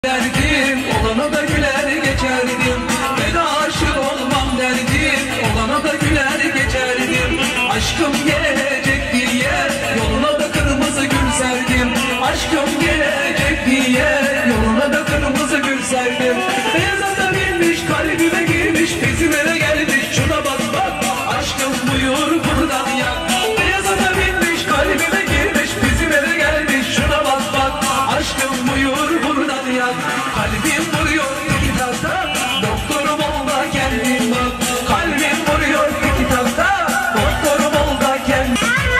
derdim, olana da güler geçerdim. Ben aşık olmam derdim, olana da güler geçerdim. Aşkım gelecek diye yoluna da kırmızı gül serdim. Aşkım gelecek diye yoluna da kırmızı gül serdim. Beyaz ata binmiş, kalbime girmiş, bizim eve gelmiş. Şuna bak bak, aşkım buyur buradan yak. Beyaz ata binmiş, kalbime girmiş, bizim eve gelmiş. Şuna bak bak, aşkım buyur buradan yak. Kalbim vuruyor iki takta, doktorum ol da kendin bak. Kalbim vuruyor iki takta, doktorum ol da kendin.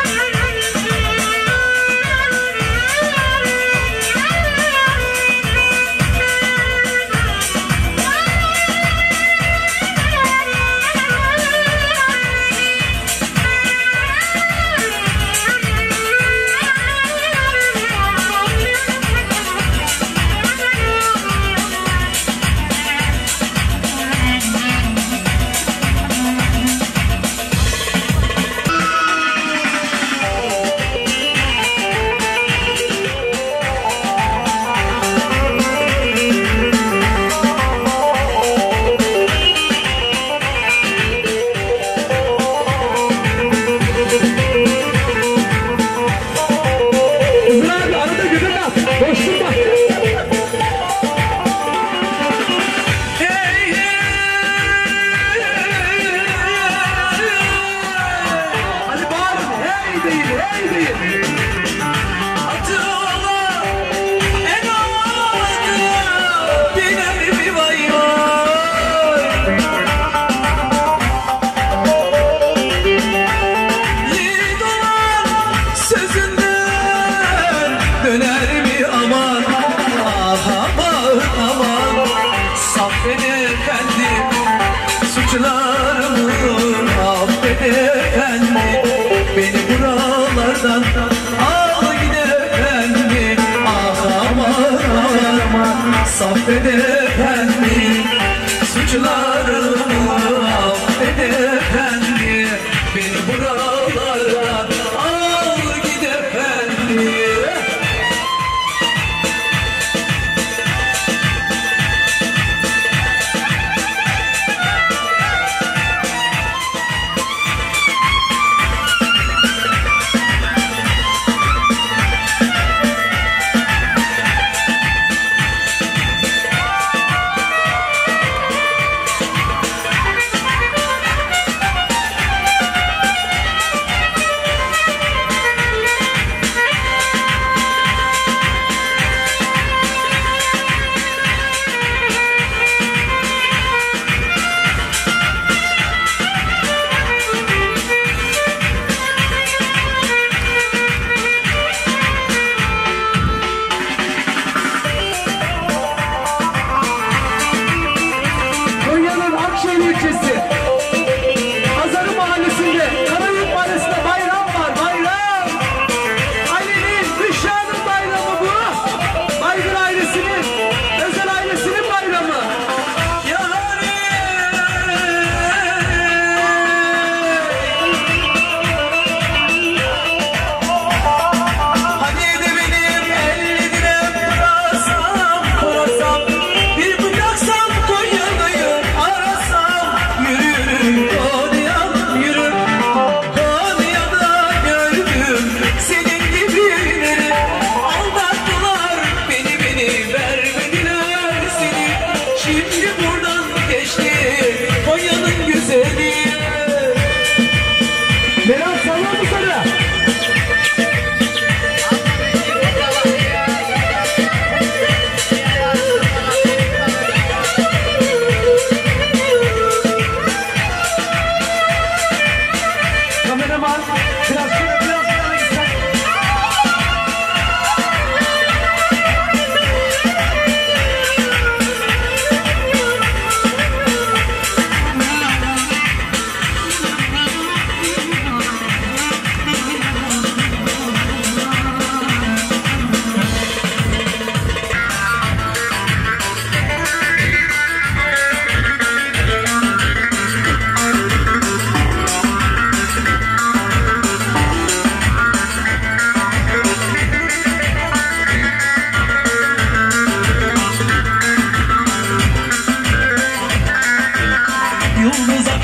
Döner mi aman, aman aman. Saffet efendim, suçlarımı affet efendim. Beni buralardan al git efendim. Aman aman, Saffet efendim, suçlarımı affet efendim. Beni buralardan al git efendim.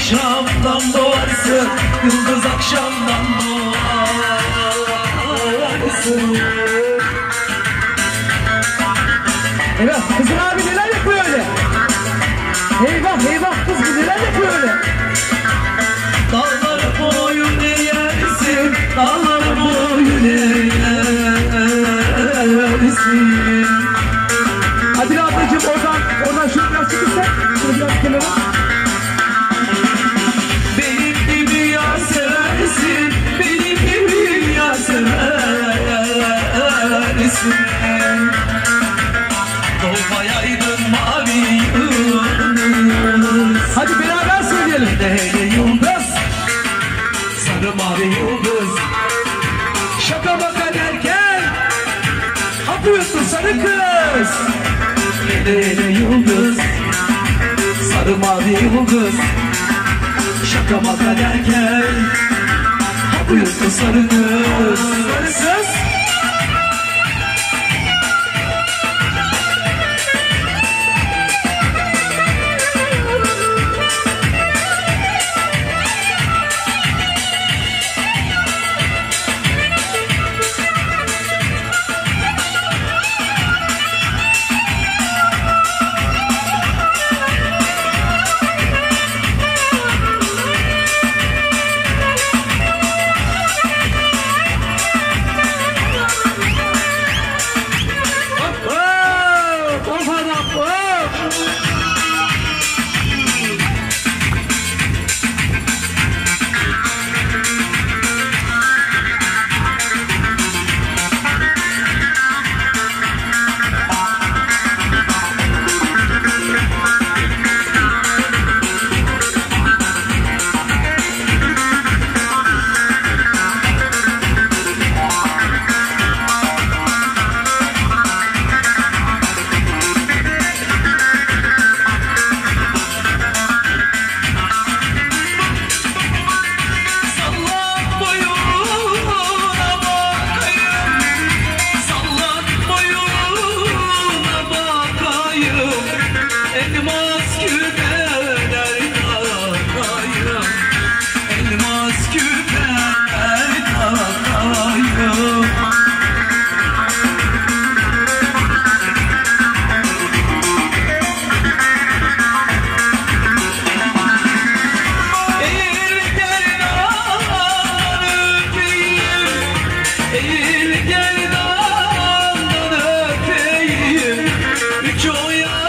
akşamdan doğarsın, yıldız akşamdan doğarsın. Evet, kızın abi neler yapıyor öyle? Eyvah eyvah, kız neler yapıyor öyle? Dağlar boyun eğersin, dağlar boyun eğersin. Adile ablacığım oradan şunu biraz çıkırsan, şunu biraz kenara. Benim gibi yar seversin, benim gibi yar seversin. Doğmayaydın mavi yıldız. Hadi beraber söyleyelim. Hele yıldız, sarı mavi yıldız. Şaka baka derken Yapıyorsun sarı kız. hele yıldız, sarı mavi yıldız. Şaka maka derken yapıyorsun sarı kız. Sarı kız. Eğil gel dağdan öpeyim, üç o